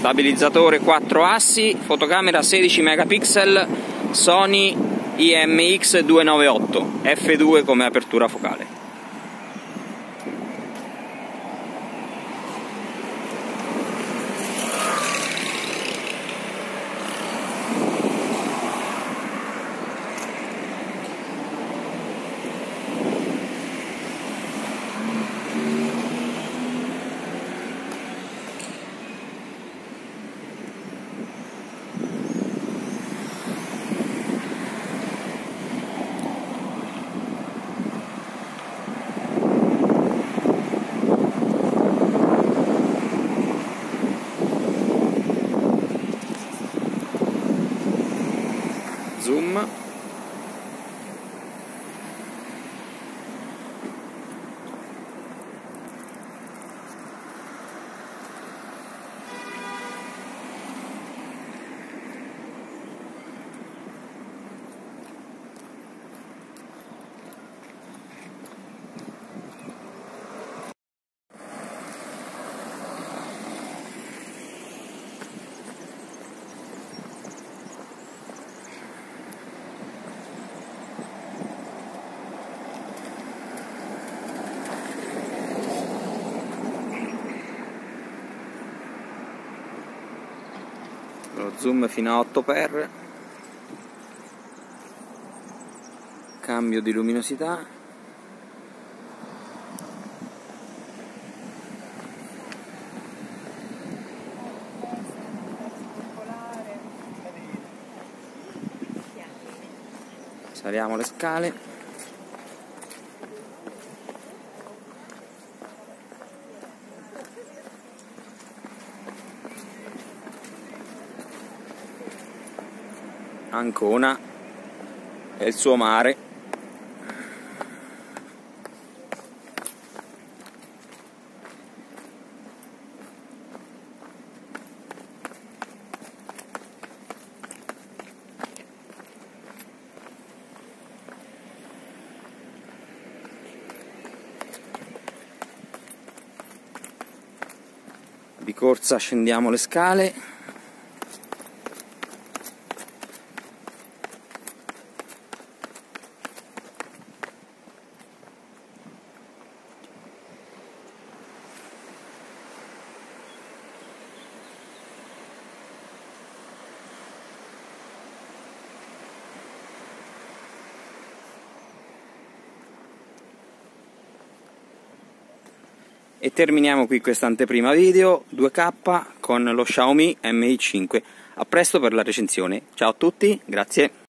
Stabilizzatore 4 assi, fotocamera 16 megapixel, Sony IMX298, f2 come apertura focale. Zoom. Lo zoom fino a 8x, cambio di luminosità, saliamo le scale. Ancona e il suo mare. Di corsa scendiamo le scale. E terminiamo qui questa anteprima video 2K con lo Xiaomi Mi 5. A presto per la recensione. Ciao a tutti, grazie.